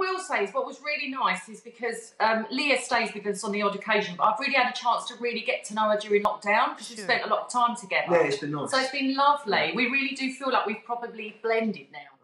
will say is what was really nice is because Leah stays with us on the odd occasion, but I've really had a chance to really get to know her during lockdown because we've spent a lot of time together. Yeah, it's been nice. So it's been lovely. We really do feel like we've probably blended now.